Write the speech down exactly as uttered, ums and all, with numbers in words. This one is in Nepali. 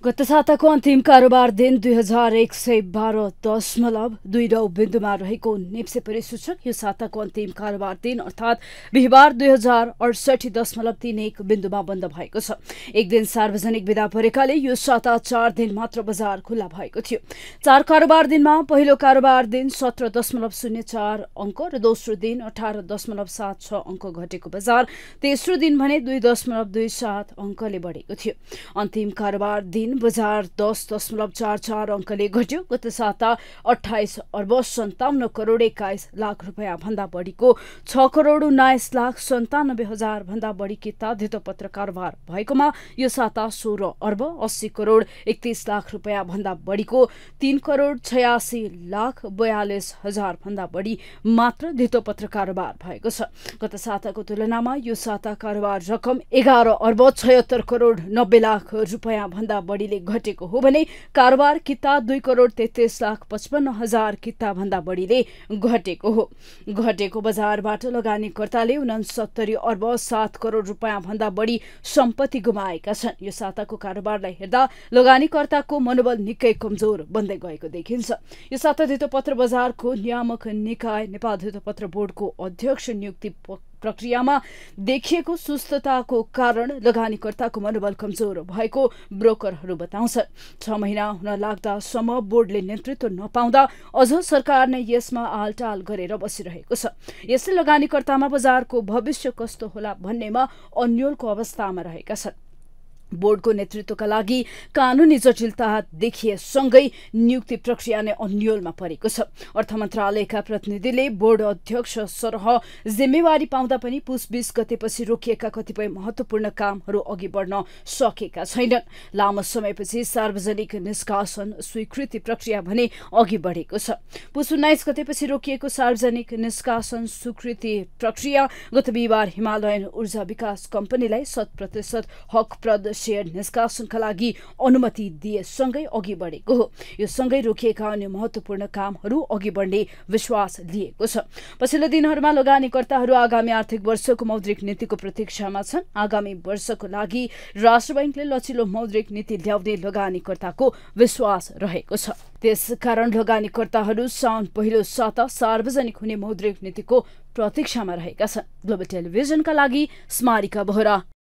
गत साताको अन्तिम कारोबार दिन दुई हजार एक सय बाह्र दशमलव दुई नौ बिन्दुमा रहेको नेप्से परिसूचक यो साताको अन्तिम कारोबार दिन अर्थात् बिहिबार दुई हजार अडसठी दशमलव तीन एक बिन्दुमा बन्द भएको छ। एक दिन सार्वजनिक विदा परेकाले यो साता चार दिन मात्र बजार खुल्ला भएको थियो। चार कारोबार दिनमा पहिलो कारोबार दिन सत्र दशमलव शून्य चार अङ्क र दोस्रो दिन अठार दशमलव सात छ अङ्क घटेको बजार तेस्रो दिन भने दुई दशमलव दुई सात अङ्कले बढेको थियो। अन्तिम कारोबार दिन बजार दस दशमलव चार चार अङ्कले घट्यो। गत साता अठाइस अर्ब सन्ताउन्न करोड एक्काइस लाख रुपियाँ भन्दा बढीको छ करोड उन्नाइस लाख सन्तानब्बे हजार भन्दा बढी किता धितोपत्र कारोबार भएकोमा यो साता सोह्र अर्ब अस्सी करोड एकतिस लाख रुपियाँ भन्दा बढीको तीन करोड छयासी लाख बयालिस हजार भन्दा बढी मात्र धितोपत्र कारोबार भएको छ। गत साताको तुलनामा यो साता कारोबार रकम एघार अर्ब छयत्तर करोड नब्बे लाख रुपियाँ भन्दा बढीले घटेको हो भने कारोबार किता दुई करोड तेत्तीस लाख पचपन्न हजार किता भन्दा बढीले घटेको हो। घटेको बजारबाट लगानीकर्ताले उनसत्तरी अर्ब सात करोड रुपियाँ भन्दा बढी सम्पत्ति गुमाएका छन्। यो साताको कारोबारलाई हेर्दा लगानीकर्ताको मनोबल निकै कमजोर बन्दै गएको देखिन्छ। यो साता धितोपत्र बजारको नियामक निकाय नेपाल धितोपत्र बोर्डको अध्यक्ष नियुक्ति प्रक्रियामा देखिएको सुस्तताको कारण लगानीकर्ताको मनोबल कमजोर भएको ब्रोकरहरू बताउँछन्। छ महिना हुन लाग्दासम्म बोर्डले नेतृत्व नपाउँदा अझ सरकार नै यसमा आलटाल गरेर बसिरहेको छ। यसले लगानीकर्तामा बजारको भविष्य कस्तो होला भन्नेमा अन्योलको अवस्थामा रहेका छन्। बोर्डको नेतृत्वका लागि कानूनी जटिलता देखिएसँगै नियुक्ति प्रक्रिया नै अन्योलमा परेको छ। अर्थ मन्त्रालयका प्रतिनिधिले बोर्ड अध्यक्ष सरह जिम्मेवारी पाउँदा पनि पुस बीस गतेपछि रोकिएका कतिपय महत्वपूर्ण कामहरू अघि बढ्न सकेका छैनन्। लामो समयपछि सार्वजनिक निष्कासन स्वीकृति प्रक्रिया भने अघि बढेको छ। पुस उन्नाइस गतेपछि रोकिएको सार्वजनिक निष्कासन स्वीकृति प्रक्रिया गत बिहिबार हिमालयन ऊर्जा विकास कम्पनीलाई शत प्रतिशत हकप्रद शेयर निष्कासनका लागि अनुमति दिएसँगै अघि बढेको हो। यो सँगै रोकिएका अन्य महत्वपूर्ण कामहरू अघि बढ्ने विश्वास लिएको छ। पछिल्लो दिनहरूमा लगानीकर्ताहरू आगामी आर्थिक वर्षको मौद्रिक नीतिको प्रतीक्षामा छन्। आगामी वर्षको लागि राष्ट्र बैंकले लचिलो मौद्रिक नीति ल्याउने लगानीकर्ताको विश्वास रहेको छ। त्यसकारण लगानीकर्ताहरू साउन पहिलो साता सार्वजनिक हुने मौद्रिक नीतिको प्रतीक्षामा रहेका छन्। ग्लोबल टेलिभिजनका लागि स्मारिका बोहरा।